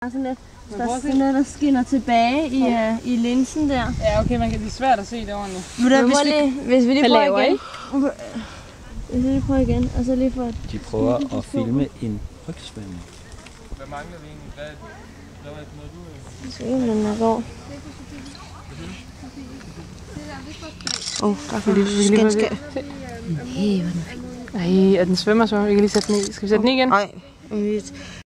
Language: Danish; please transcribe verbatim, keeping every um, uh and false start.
Sådan lidt. Der er sådan noget, der skinner tilbage i, uh, i linsen der. Ja, okay, man kan, det er svært at se det ordentligt. Da, hvis, vi, lige, hvis vi lige prøver laver, igen. Hvis vi lige prøver igen, og så lige for... De prøver at filme en rygsvømning. Hvad mangler vi egentlig? Hvad, hvad var det noget, du... Så hvordan den går. Åh, oh, der er faktisk skænskab. Nej, og den svømmer så. Vi kan lige sætte den i. Skal vi sætte den i igen? Nej.